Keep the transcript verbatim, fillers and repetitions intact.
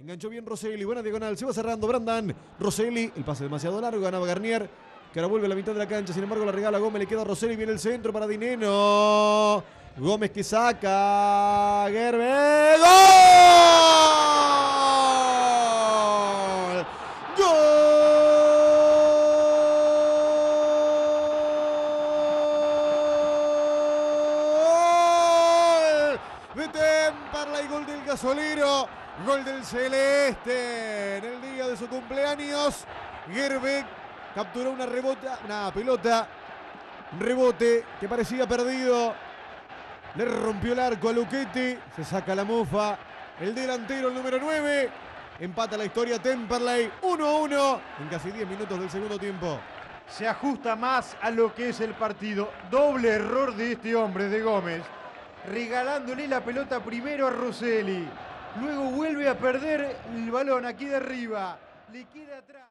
Enganchó bien Rosselli, buena diagonal, se va cerrando Brandan. Rosselli, el pase demasiado largo, ganaba Garnier, que ahora vuelve a la mitad de la cancha, sin embargo la regala Gómez, le queda a Rosselli, viene el centro para Dineno. Gómez que saca, Gerbe, ¡gol! ¡Gol! De Temperley, gol del gasolero, gol del celeste en el día de su cumpleaños. Gerbe capturó una rebota, una pelota, un rebote que parecía perdido. Le rompió el arco a Luchetti, se saca la mofa. El delantero, el número nueve, empata la historia Temperley, uno a uno en casi diez minutos del segundo tiempo. Se ajusta más a lo que es el partido. Doble error de este hombre, de Gómez, regalándole la pelota primero a Rosselli. Luego vuelve a perder el balón aquí de arriba. Le queda atrás.